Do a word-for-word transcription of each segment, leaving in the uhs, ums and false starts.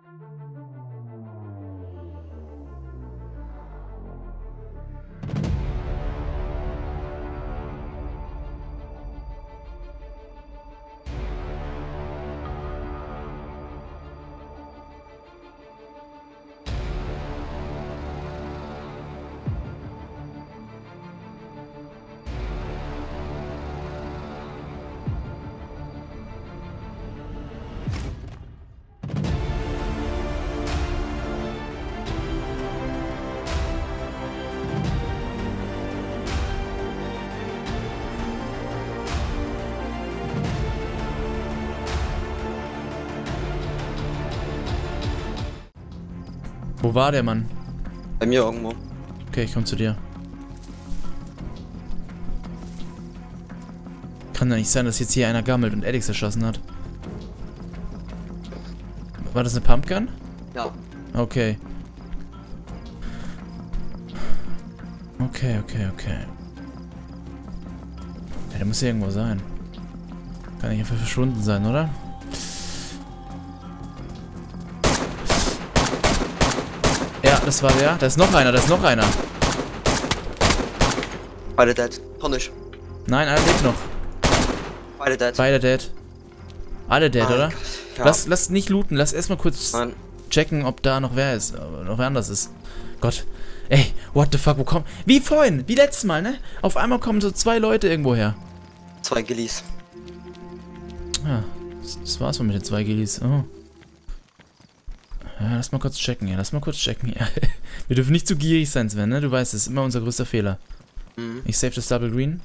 Wo war der Mann? Bei mir irgendwo. Okay, ich komm zu dir. Kann ja nicht sein, dass jetzt hier einer gammelt und Addix erschossen hat. War das eine Pumpgun? Ja. Okay. Okay, okay, okay. Ja, der muss hier irgendwo sein. Kann nicht einfach verschwunden sein, oder? Ja, das war der. Da ist noch einer, da ist noch einer. Beide dead. Kann nicht. Nein, einer lebt noch. Beide dead. Beide dead. Alle dead, Mein oder? Gott. Ja. Lass, lass nicht looten, lass erstmal kurz Nein. checken, ob da noch wer ist. Ob noch wer anders ist. Gott. Ey, what the fuck, wo kommen... Wie vorhin, wie letztes Mal, ne? Auf einmal kommen so zwei Leute irgendwo her. Zwei Gillies. Ja, das, das war's mal mit den zwei Gillies. Oh. Ja, lass mal kurz checken, ja, lass mal kurz checken, ja. Wir dürfen nicht zu gierig sein, Sven, ne? Du weißt, das ist immer unser größter Fehler. Mhm. Ich save das Double Green.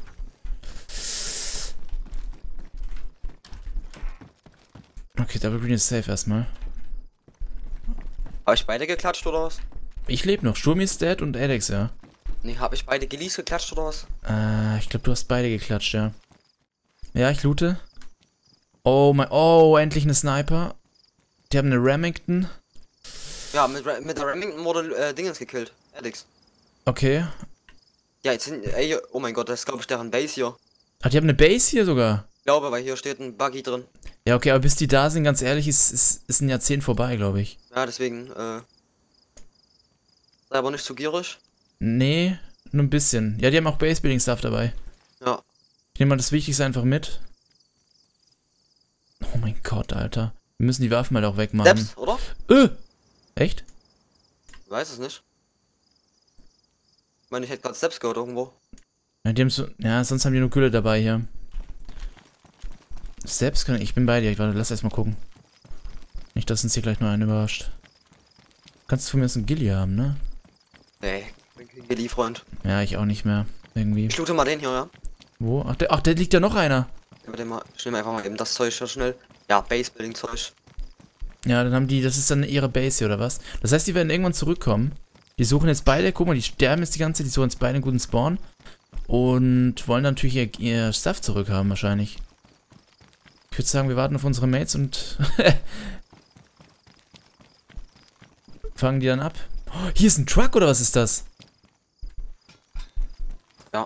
Okay, Double Green ist safe erstmal. Habe ich beide geklatscht oder was? Ich lebe noch. Sturmi ist dead und Addix, ja. Nee, habe ich beide Gillies geklatscht oder was? Äh, ich glaube, du hast beide geklatscht, ja. Ja, ich loote. Oh mein... Oh, endlich eine Sniper. Die haben eine Remington. Ja, mit, Ra- mit der Remington wurde äh, Dingens gekillt. Addix. Okay. Ja, jetzt sind... Ey, oh mein Gott, das ist glaube ich deren Base hier. Ach, die haben eine Base hier sogar. Ich glaube, weil hier steht ein Buggy drin. Ja, okay, aber bis die da sind, ganz ehrlich, ist, ist, ist ein Jahrzehnt vorbei, glaube ich. Ja, deswegen, äh... Sei aber nicht zu gierig. Nee, nur ein bisschen. Ja, die haben auch Base-Building-Stuff dabei. Ja. Ich nehme mal das Wichtigste einfach mit. Oh mein Gott, Alter. Wir müssen die Waffen halt auch wegmachen. Steps, oder? Äh! Echt? Ich weiß es nicht. Ich meine, ich hätte gerade Steps gehört irgendwo. Ja, die haben so, ja, sonst haben die nur Gülle dabei hier. Selbst kann ich, ich bin bei dir. Ich warte, lass erst mal gucken. Nicht, dass uns hier gleich nur einen überrascht. Kannst du von mir jetzt einen Gilly haben, ne? Nee, ich bin kein Gilly-Freund. Ja, ich auch nicht mehr. Irgendwie. Ich loote mal den hier, ja? Wo? Ach, der, ach, der liegt ja noch einer. Ich nehme mal, ich nehme einfach mal eben das Zeug hier schnell. Ja, Base-Building-Zeug. Ja, dann haben die, das ist dann ihre Base hier, oder was? Das heißt, die werden irgendwann zurückkommen. Die suchen jetzt beide, guck mal, die sterben jetzt die ganze Zeit, die suchen jetzt beide einen guten Spawn. Und wollen natürlich ihr, ihr Stuff zurückhaben, wahrscheinlich. Ich würde sagen, wir warten auf unsere Mates und fangen die dann ab. Oh, hier ist ein Truck, oder was ist das? Ja.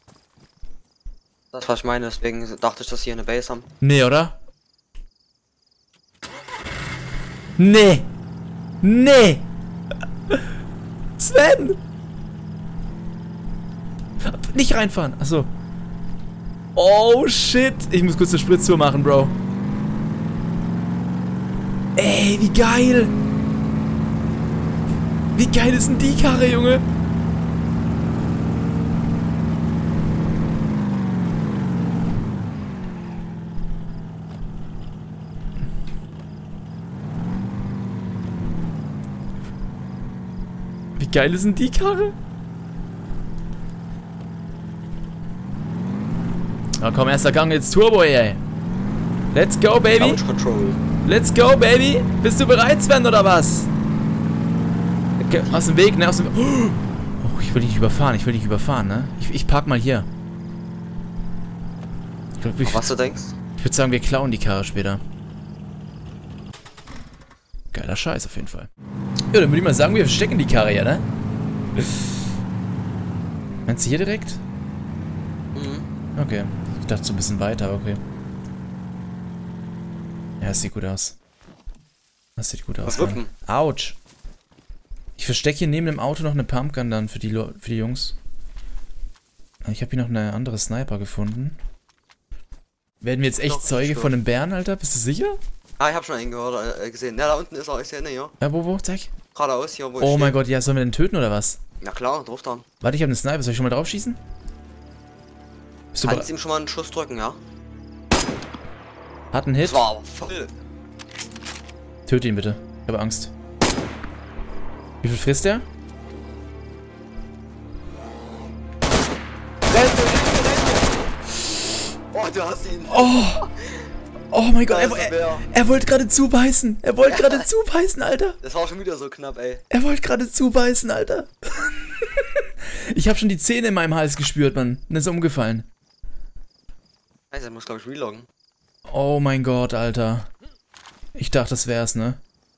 Das, was ich meine, deswegen dachte ich, dass sie hier eine Base haben. Nee, oder? Nee! Nee! Sven! Nicht reinfahren, achso. Oh shit! Ich muss kurz eine Spritztour machen, Bro. Ey, wie geil! Wie geil ist denn die Karre, Junge? Wie geil ist denn die Karre? Na komm, erster Gang, jetzt Turbo, ey. Let's go, Baby. Couch Control. Let's go, Baby. Bist du bereit, Sven, oder was? Okay, aus dem Weg, ne? Aus dem Oh, ich will dich nicht überfahren, ich will dich überfahren, ne? Ich, ich park mal hier. Ich, glaub, ich, Was du denkst? ich würde sagen, wir klauen die Karre später. Geiler Scheiß auf jeden Fall. Ja, dann würde ich mal sagen, wir verstecken die Karre ja, ne? Meinst du hier direkt? Mhm. Okay. Ich dachte so ein bisschen weiter, aber okay. Ja, es sieht gut aus. Das sieht gut aus. Was wirken? Autsch. Ich verstecke hier neben dem Auto noch eine Pumpgun dann für die, Lo für die Jungs. Ich habe hier noch eine andere Sniper gefunden. Werden wir jetzt echt Doch, Zeuge von einem Bären, Alter? Bist du sicher? Ah, ich hab schon einen gehört, äh, gesehen. Ja, da unten ist er, ich sehe ihn hier. Ja, wo, wo? Zeig. Geradeaus hier, wo ich Oh mein steh. Gott, ja, sollen wir den töten oder was? Na klar, drauf dann. Warte, ich habe einen Sniper. Soll ich schon mal drauf schießen? Bist du Kannst bereit? ihm schon mal einen Schuss drücken, ja? Hat einen Hit? Das war aber voll. Töte ihn bitte. Ich habe Angst. Wie viel frisst der? Renn, renn, renn. Oh, du hast ihn. Oh! Oh mein Gott, Da er, ist ein er, Bär. er wollte gerade zubeißen. Er wollte gerade zubeißen, Alter. Das war schon wieder so knapp, ey. Er wollte gerade zubeißen, Alter. Ich habe schon die Zähne in meinem Hals gespürt, Mann. Und ist umgefallen. Scheiße, er muss, glaube ich, reloggen. Oh mein Gott, Alter. Ich dachte, das wär's, ne?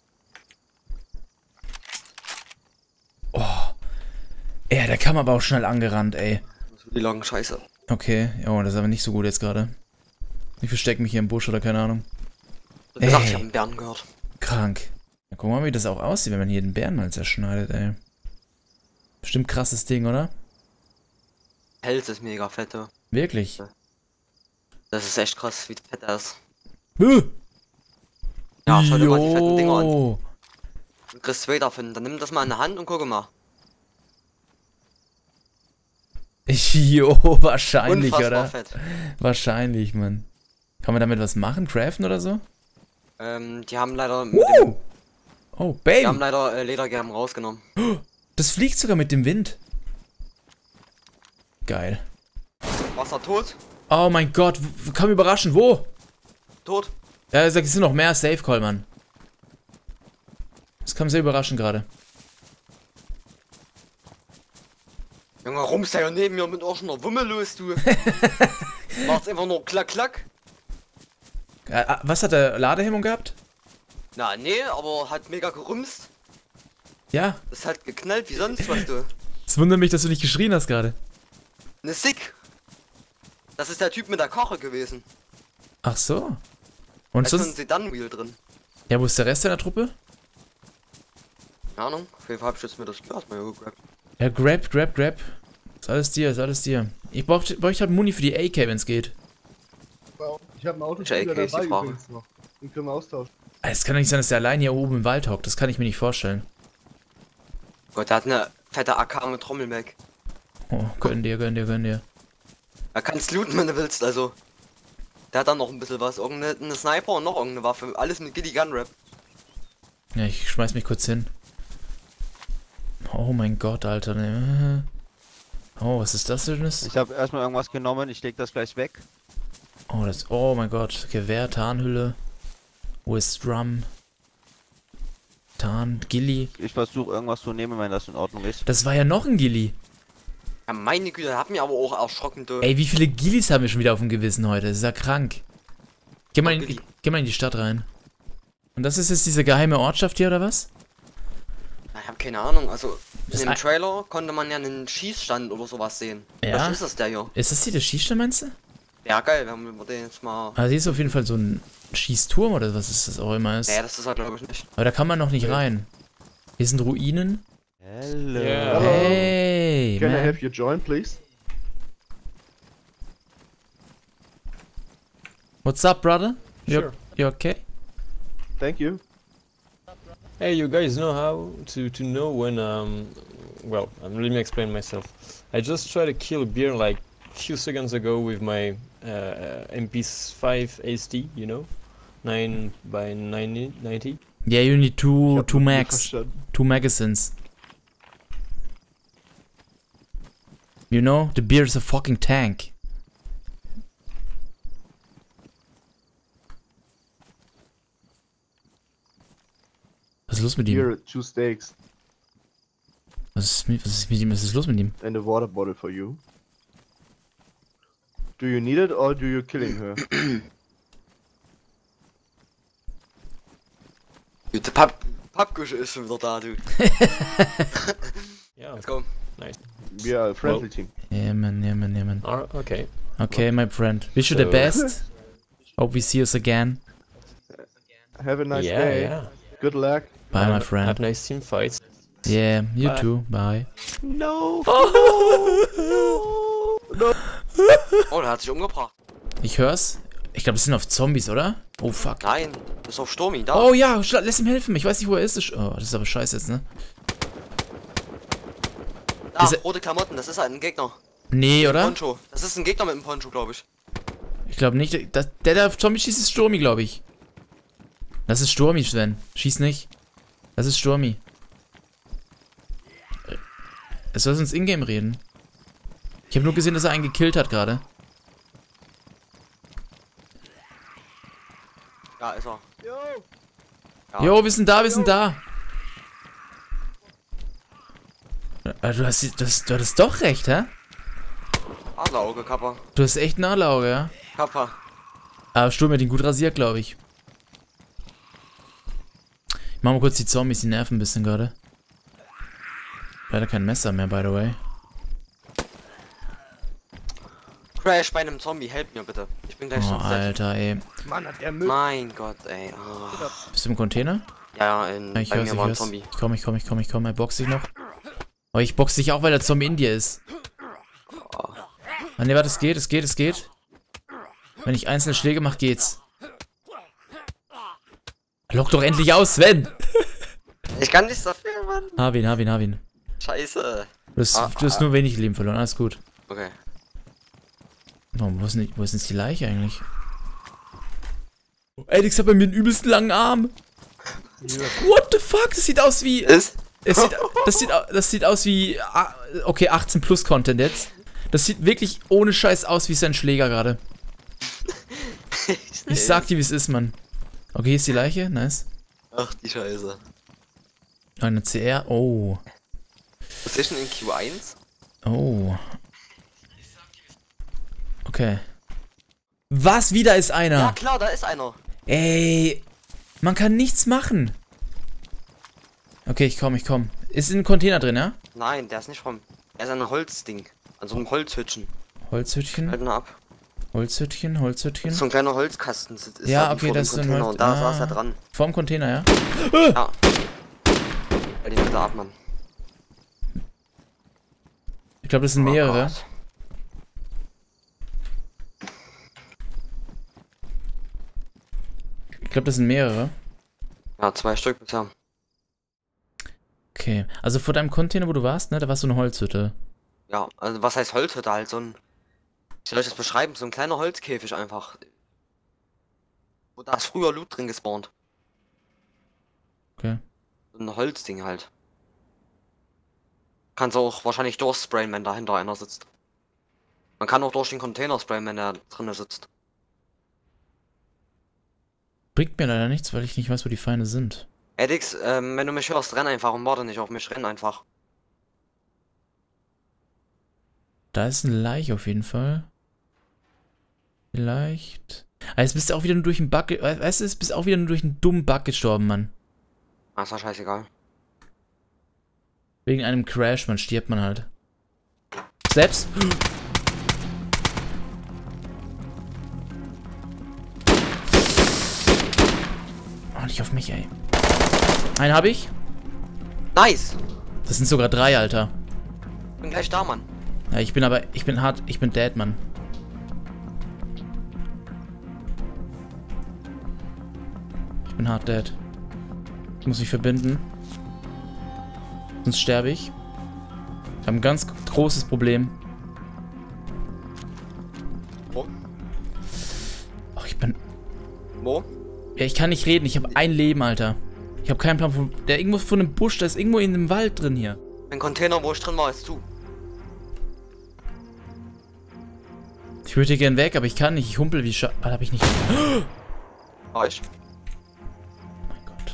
Oh. Ja, der kam aber auch schnell angerannt, ey. Ich muss reloggen, scheiße. Okay, oh, das ist aber nicht so gut jetzt gerade. Ich verstecke mich hier im Busch oder keine Ahnung. Ich hab gesagt, Ey. ich hab einen Bären gehört. Krank. Ja, guck mal, wie das auch aussieht, wenn man hier den Bären mal zerschneidet, ey. Bestimmt krasses Ding, oder? Pelz ist mega fett, du. Wirklich. Das ist echt krass, wie fett er ist. Bäh. Ja, schau dir mal die fetten Dinger an. Jo. Du kriegst zwei davon. Dann nimm das mal in der Hand und gucke mal. Jo, wahrscheinlich, Unfassbar oder? fett. Wahrscheinlich, Mann. Kann man damit was machen? Craften oder so? Ähm, die haben leider mit Uh. dem, Oh, die haben bam! leider äh, Ledergerben rausgenommen. Das fliegt sogar mit dem Wind. Geil. Wasser tot? Oh mein Gott, w- komm überraschen, wo? Tot? Ja, er sagt, es sind noch mehr Safe Call, Mann. Das kam sehr überraschend gerade. Junge, rumst ja neben mir mit irgendeiner Wumme los, du. Macht's einfach nur klack, klack. Äh, äh, was hat der Ladehemmung gehabt? Na, nee, aber hat mega gerumst. Ja. Das hat geknallt wie sonst was, du. Es wundert mich, dass du nicht geschrien hast gerade. Ne Sick. Das ist der Typ mit der Koche gewesen. Ach so. Und Da ist so ein sonst? Sedan-Wheel drin. Ja, wo ist der Rest deiner Truppe? Keine Ahnung. Auf jeden Fall hab ich jetzt mir das Glas mal hier gegrabt. Ja, grab, grab, grab. Ist alles dir, ist alles dir. Ich brauch, bräuchte halt Muni für die A K, wenn's geht. Ich habe ein Auto Welche A K ist die dabei Frage? übrigens noch. Den können wir austauschen. Es kann doch nicht sein, dass der allein hier oben im Wald hockt. Das kann ich mir nicht vorstellen. Gott, der hat eine fette A K mit Trommelberg. Oh, gönn dir, gönn dir, gönn dir. Er kann's looten, wenn du willst, also. Der hat dann noch ein bisschen was. Irgendeine eine Sniper und noch irgendeine Waffe. Alles mit Giddy Gun Rap. Ja, ich schmeiß mich kurz hin. Oh mein Gott, Alter. Ne. Oh, was ist das denn? Ich habe erstmal irgendwas genommen, ich leg das gleich weg. Oh, das. Oh mein Gott. Gewehr, Tarnhülle. Wo ist Drum? Tarn, Gilly. Ich versuche irgendwas zu nehmen, wenn das in Ordnung ist. Das war ja noch ein Gilly. Ja, meine Güte, hat mich aber auch erschrocken, du. Ey, wie viele Gillis haben wir schon wieder auf dem Gewissen heute? Das ist ja krank. Geh mal, in, Gilly. geh mal in die Stadt rein. Und das ist jetzt diese geheime Ortschaft hier, oder was? Na, ich hab keine Ahnung, also. Das in dem ein- Trailer konnte man ja einen Schießstand oder sowas sehen. Ja. Was ist das der hier? Ist das hier der Schießstand, meinst du? Ja, geil, wenn wir den jetzt mal. Also hier ist auf jeden Fall so ein Schießturm oder was ist das auch immer ist. Naja, das ist er glaube ich nicht. Aber da kann man noch nicht rein. Hier sind Ruinen. Hello. Yeah. Hello. Hey, Can I man. have you join, please? What's up, brother? You, Sure. you okay? Thank you. Hey, you guys know how to, to know when, um, well, um, let me explain myself. I just tried to kill a bear like a few seconds ago with my uh, M P five S D, you know, nine by ninety. ninety. Yeah, you need Ich two, hab two nicht mags. verstanden. Two magazines. You know, the beer is a fucking tank. Was ist los mit ihm? Here, two steaks Was ist, mit- was ist mit ihm? Was ist los mit ihm? and a water bottle for you. Do you need it or do you killing her? Die Papp Pappkusche ist schon wieder da, du. Yeah. Let's go. Nice. We are a friendly Well- team. Yeah, man, yeah, man, yeah, man. All right, okay. Okay, my friend. Wish you the So- best. Hope we see us again. Have a nice yeah, day. yeah. Good luck. Bye, my Have friend. nice team fights. Yeah, you Bye. too. Bye. No! Oh, der hat sich umgebracht. Ich hör's. Ich glaube, das sind auf Zombies, oder? Oh, fuck. Nein, das ist auf Sturmi, da. Oh ja, schla- lass ihm helfen. Ich weiß nicht, wo er ist. Das- Oh, das ist aber scheiße jetzt, ne? Da, Ist er- rote Klamotten, das ist halt ein Gegner. Nee, oder? Poncho. Das ist ein Gegner mit einem Poncho, glaube ich. Ich glaube nicht. Das, der, der auf Zombie schießt, ist Sturmi, glaube ich. Das ist Sturmi, Sven. Schieß nicht. Das ist Sturmi. Es soll uns Ingame reden. Ich habe nur gesehen, dass er einen gekillt hat gerade. Ja, ist er. Ja. Jo, wir sind da, wir sind da. Äh, Du hast, du hast, du hattest doch recht, hä? Adlerauge, Kappa. Du hast echt ein Adlerauge, ja? Kappa. Aber Sturm hat ihn gut rasiert, glaube ich. Ich mach mal kurz die Zombies, die nerven ein bisschen gerade. Leider kein Messer mehr, by the way. Crash bei einem Zombie, help mir bitte. Ich bin gleich Oh, schon set. Alter, ey. Mann, hat der Müll. Mein Gott, ey. Oh. Bist du im Container? Ja, ja, in, Ja, ich bei hör's, mir ich war ein hör's. Zombie. Ich komm, ich komm, ich komm, ich komm. Er boxt dich noch. Aber ich box dich auch, weil der Zombie in dir ist. Ah, ne, warte, es geht, es geht, es geht. Wenn ich einzelne Schläge mache, geht's. Lock doch endlich aus, Sven! Ich kann nichts dafür, Mann. Hab ihn, hab ihn, hab ihn. Scheiße. Du hast, Ah, du hast ah. nur wenig Leben verloren, alles gut. Okay. Oh, wo ist denn, die- wo ist denn jetzt die Leiche eigentlich? Ey, Dix hat bei mir einen übelsten langen Arm. What the fuck? Das sieht aus wie... Ist? Es sieht, das, sieht, au- das sieht aus wie... ah, Okay, achtzehn plus Content jetzt. Das sieht wirklich ohne Scheiß aus wie sein Schläger gerade. Ich sag dir, wie es ist, Mann. Okay, hier ist die Leiche. Nice. Ach, die Scheiße. Eine C R. Oh. Position in Q eins? Oh. Okay. Was? Wieder ist einer. Ja, klar, da ist einer. Ey. Man kann nichts machen. Okay, ich komm, ich komm. Ist in einem Container drin, ja? Nein, der ist nicht vom. Er ist ein Holzding. An so einem Holzhütchen. Holzhütchen, Halt mal ab. Holzhütchen, Holzhütchen. So ein kleiner Holzkasten ist Ja, da okay, vor dem das ist so ein Container Holz- und da ah. saß er dran. Vorm Container, ja? Ja. Halt ihn bitte ab, Mann. Ich glaube, das sind mehrere. Oh Gott. Ich glaube, das sind mehrere. Ja, zwei Stück bisher. Okay. Also vor deinem Container, wo du warst, ne? Da war so eine Holzhütte. Ja, also was heißt Holzhütte? Halt so ein. Wie soll ich das beschreiben? So ein kleiner Holzkäfig einfach. Wo da ist früher Loot drin gespawnt. Okay. So ein Holzding halt. Kannst auch wahrscheinlich durchsprayen, wenn dahinter einer sitzt. Man kann auch durch den Container sprayen, wenn er drinnen sitzt. Bringt mir leider nichts, weil ich nicht weiß, wo die Feinde sind. Edix, ähm, wenn du mich hörst, renn einfach und warte nicht auf mich, renn einfach. Da ist ein Leich auf jeden Fall. Vielleicht. Ah, jetzt bist du auch wieder nur durch einen Bug. ge- Weißt du, jetzt bist du auch wieder nur durch einen dummen Bug gestorben, Mann. Ah, ist doch scheißegal. Wegen einem Crash, man stirbt man halt. Selbst. Oh, nicht auf mich, ey. Einen habe ich. Nice! Das sind sogar drei, Alter. Bin gleich da, Mann. Ja, ich bin aber, ich bin hart, ich bin dead, Mann. Ich bin hart dead. Ich muss mich verbinden. Sonst sterbe ich. Ich habe ein ganz großes Problem. Wo? Oh, ich bin... Wo? Ja, ich kann nicht reden. Ich habe ein Leben, Alter. Ich habe keinen Plan, wo... Der irgendwo von einem Busch, der ist irgendwo in einem Wald drin hier. Ein Container, wo ich drin war, ist zu. Ich würde hier gern weg, aber ich kann nicht. Ich humpel wie Scha... Ah, hab ich nicht... Oh War ich. mein Gott.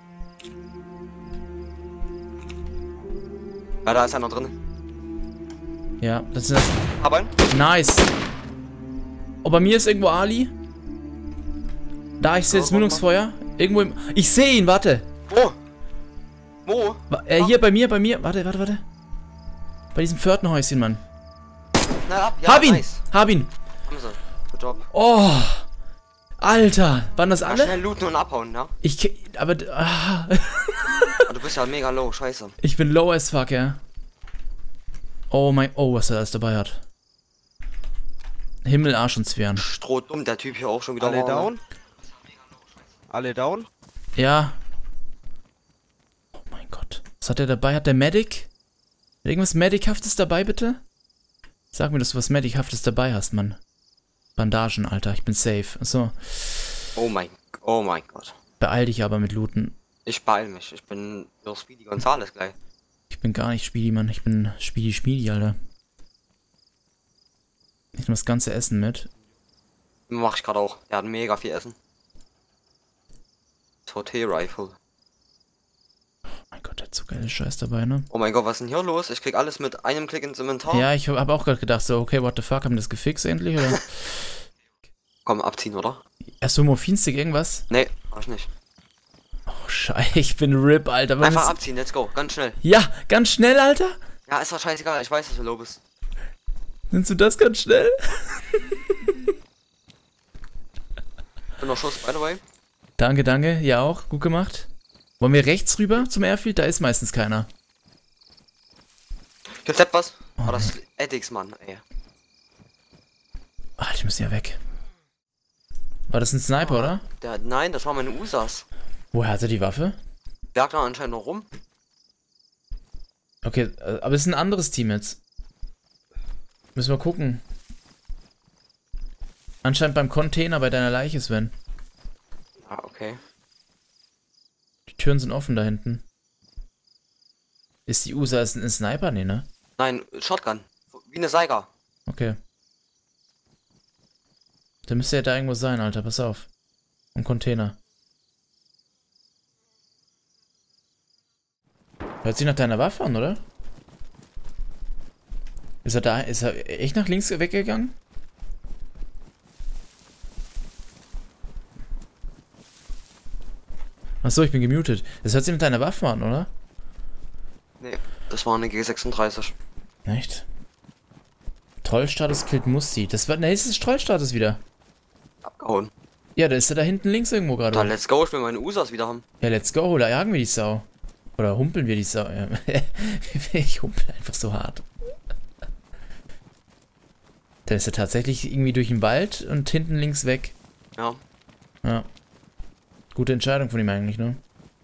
Ja, da ist einer drin. Ja, das ist... Aber ein? Nice. Oh, bei mir ist irgendwo Ali. Da, ich sehe jetzt Ja, warte Mündungsfeuer. Irgendwo im... Ich sehe ihn, warte. Wo? Wo? Wa- Äh, hier, bei mir, bei mir. Warte, warte, warte. Bei diesem vierten Häuschen, Mann. Na ab, ja, Hab ihn! nice. Hab ihn! Haben sie. Good job. Oh! Alter, waren das Ja, alle? schnell looten und abhauen, ja? Ich, ke- aber, ah, Aber du bist ja mega low, scheiße. ich bin low as fuck, ja. Oh mein, oh, was er alles dabei hat. Himmel, Arsch und Sphären. Strohdumm, der Typ hier auch schon wieder. Alle war, ne? down? Alle down? Ja. Oh mein Gott. Was hat der dabei? Hat der Medic? Hat irgendwas Medichaftes dabei, bitte? Sag mir, dass du was Medichaftes dabei hast, Mann. Bandagen, Alter. Ich bin safe. Achso. Oh mein, oh mein Gott. Beeil dich aber mit Looten. Ich beeil mich. Ich bin nur Speedy Gonzales gleich. Ich bin gar nicht Speedy, Mann. Ich bin Speedy Schmiedi, Alter. Ich nehme das ganze Essen mit. Mach ich gerade auch. Der hat mega viel Essen. Sortier-Rifle. Oh mein Gott, der hat so geile Scheiß dabei, ne? Oh mein Gott, was ist denn hier los? Ich krieg alles mit einem Klick ins Inventar. Ja, ich habe auch gerade gedacht, so, okay, what the fuck, haben die das gefixt endlich, oder? Komm, abziehen, oder? Erst so Morphinstick, irgendwas? Nee, mach ich nicht. Oh, Scheiße, ich bin RIP, Alter. Was Einfach ist- abziehen, let's go. Ganz schnell. Ja, ganz schnell, Alter. Ja, ist doch scheißegal. Ich weiß, dass du low bist. Nimmst du das ganz schnell? Bin noch Schuss, by the way. Danke, danke. Ja auch. Gut gemacht. Wollen wir rechts rüber zum Airfield? Da ist meistens keiner. Gibt's etwas? Oh, Oh, das ist Eddix, Mann, ey. Ach, die müssen ja weg. War das ein Sniper, oder? Der, nein, das war meine U S As. Woher hat er die Waffe? Lag da anscheinend noch rum. Okay, äh, aber es ist ein anderes Team jetzt. Müssen wir gucken. Anscheinend beim Container bei deiner Leiche, Sven. Ah, okay. Die Türen sind offen da hinten. Ist die U S A ist ein Sniper? Nee, ne? Nein, Shotgun. Wie eine Seiger. Okay. Der müsste ja da irgendwo sein, Alter. Pass auf. Ein Container. Hört sich nach deiner Waffe an, oder? Ist er da? Ist er echt nach links weggegangen? Achso, ich bin gemutet. Das hört sich nach deiner Waffe an, oder? Nee, das war eine G sechsunddreißig. Echt? Trollstatus killt Musti. Das war. Ne, das ist Trollstatus wieder. Abgehauen. Ja, da ist er da hinten links irgendwo gerade. Dann let's go, ich will meine U S As wieder haben. Ja, let's go, da jagen wir die Sau. Oder humpeln wir die Sau. Ja. Ich humpel einfach so hart. Dann ist er tatsächlich irgendwie durch den Wald und hinten links weg. Ja. Ja. Gute Entscheidung von ihm eigentlich, ne?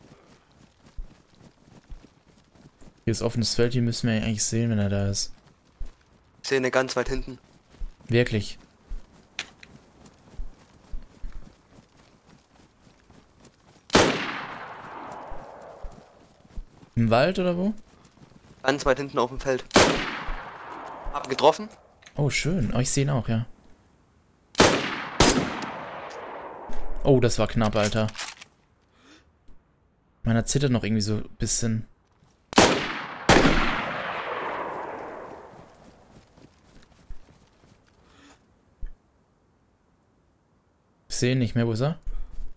Hier ist offenes Feld, hier müssen wir eigentlich sehen, wenn er da ist. Ich sehe eine ganz weit hinten. Wirklich. Im Wald oder wo? Ganz weit hinten auf dem Feld. Hab getroffen. Oh, schön. Oh, ich sehe ihn auch, ja. Oh, das war knapp, Alter. Meiner zittert noch irgendwie so ein bisschen. Ich sehe ihn nicht mehr. Wo ist er?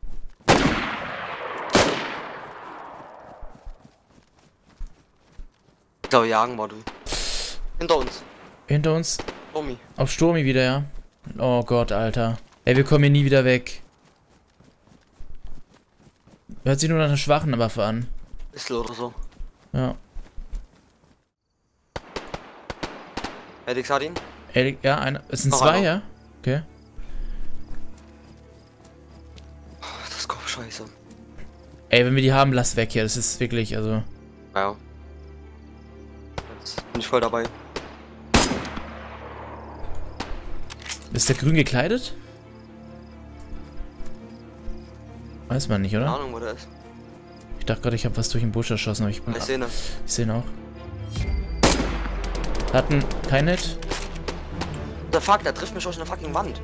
Ich glaube, jagen war du. Hinter uns. Hinter uns. Tommy. Auf Sturmi wieder, ja. Oh Gott, Alter. Ey, wir kommen hier nie wieder weg. Hört sich nur nach einer schwachen Waffe an. Bissl oder so. Ja. Eddix hat ihn. Ey, ja, einer. Es sind Noch zwei, einer. ja? Okay. Das ist Kopf scheiße. Ey, wenn wir die haben, lass weg hier. Das ist wirklich, also. Ja. Jetzt bin ich voll dabei. Ist der grün gekleidet? Weiß man nicht, Keine oder? Ahnung, wo der ist. Ich dachte gerade, ich habe was durch den Busch erschossen, aber ich bin. Ich sehe ihn. Ich sehe ihn auch. Hatten kein Hit. The fuck, der trifft mich durch eine fucking Wand.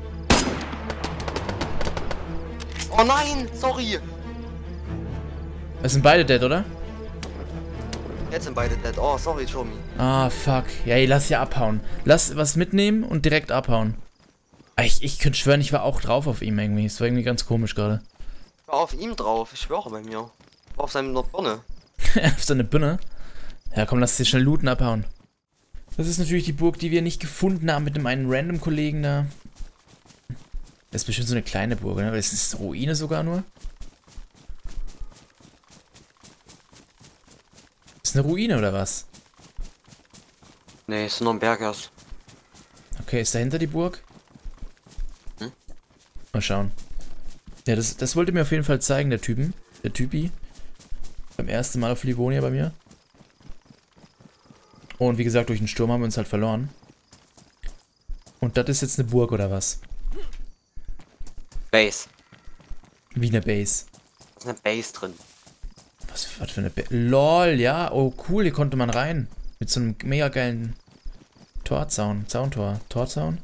Oh nein, sorry. Es sind beide dead, oder? Jetzt sind beide dead. Oh, sorry, Tommy. Ah, fuck. Ja, ey, lass hier abhauen. Lass was mitnehmen und direkt abhauen. Ah, Ich, ich könnte schwören, ich war auch drauf auf ihm irgendwie. Es war irgendwie ganz komisch gerade. Ich war auf ihm drauf, ich schwöre bei mir. Ich war auf seiner Birne. Auf so eine Birne. Ja, komm, lass hier schnell looten, abhauen. Das ist natürlich die Burg, die wir nicht gefunden haben mit dem einen Random-Kollegen da. Das ist bestimmt so eine kleine Burg, ne? Das ist eine Ruine sogar nur. Ist eine Ruine oder was? Nee, ist nur ein Berg erst. Okay, ist dahinter die Burg? Hm? Mal schauen. Ja, das, das wollte mir auf jeden Fall zeigen, der Typen. Der Typi. Beim ersten Mal auf Livonia bei mir. Und wie gesagt, durch den Sturm haben wir uns halt verloren. Und das ist jetzt eine Burg oder was? Base. Wie eine Base. Da ist eine Base drin. Was, was für eine Base? LOL, ja. Oh, cool, hier konnte man rein. Mit so einem mega geilen Torzaun. Zauntor. Torzaun?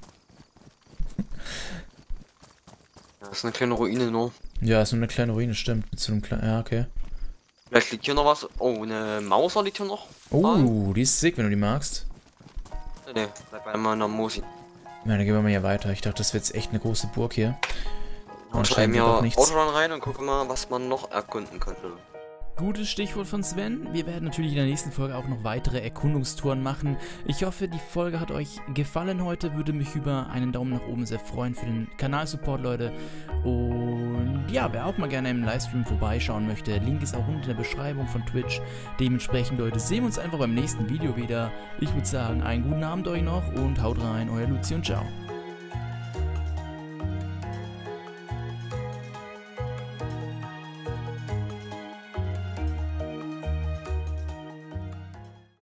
Das ist eine kleine Ruine nur. Ja, ist nur eine kleine Ruine, stimmt. Mit so einem kleinen. Ja, okay. Vielleicht liegt hier noch was. Oh, eine Mauser liegt hier noch. Oh, die ist sick, wenn du die magst. Nee, nee, bleib bei meiner Mosi. Ja, dann gehen wir mal hier weiter. Ich dachte, das wird jetzt echt eine große Burg hier. Und schreiben hier Autorun rein und gucken mal, was man noch erkunden könnte. Gutes Stichwort von Sven. Wir werden natürlich in der nächsten Folge auch noch weitere Erkundungstouren machen. Ich hoffe, die Folge hat euch gefallen heute. Würde mich über einen Daumen nach oben sehr freuen für den Kanalsupport, Leute. Und ja, wer auch mal gerne im Livestream vorbeischauen möchte, Link ist auch unten in der Beschreibung von Twitch. Dementsprechend, Leute, sehen wir uns einfach beim nächsten Video wieder. Ich würde sagen, einen guten Abend euch noch und haut rein, euer Luzi und ciao.